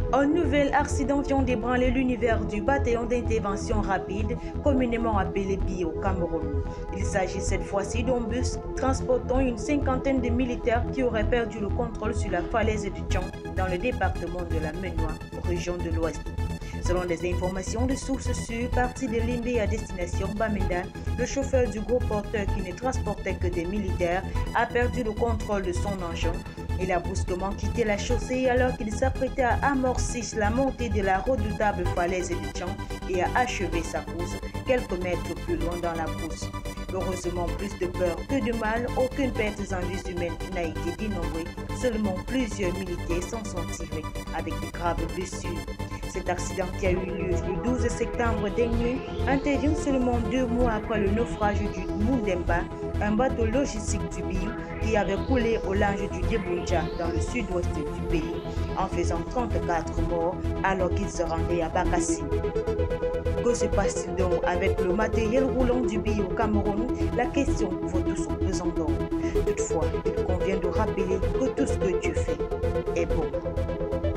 Un nouvel accident vient d'ébranler l'univers du bataillon d'intervention rapide, communément appelé BI au Cameroun. Il s'agit cette fois-ci d'un bus transportant une cinquantaine de militaires qui auraient perdu le contrôle sur la falaise du Tchang dans le département de la Ménois, région de l'Ouest. Selon des informations de sources sûres, parti de Limbé à destination Bamenda, le chauffeur du gros porteur qui ne transportait que des militaires a perdu le contrôle de son engin. Il a brusquement quitté la chaussée alors qu'il s'apprêtait à amorcer la montée de la redoutable falaise du Tchang et a achevé sa course quelques mètres plus loin dans la brousse. Heureusement, plus de peur que de mal, aucune perte en vie humaine n'a été dénombrée. Seulement plusieurs militaires s'en sont tirés avec de graves blessures. Cet accident qui a eu lieu le 12 septembre dernier intervient seulement 2 mois après le naufrage du Mundemba, un bateau logistique du Biou qui avait coulé au large du Deboudja dans le sud-ouest du pays, en faisant 34 morts alors qu'il se rendait à Bakassi. Que se passe-t-il donc avec le matériel roulant du Biou au Cameroun? La question vaut tout son pesant d'or. Toutefois, il convient de rappeler que tout ce que Dieu fait est bon.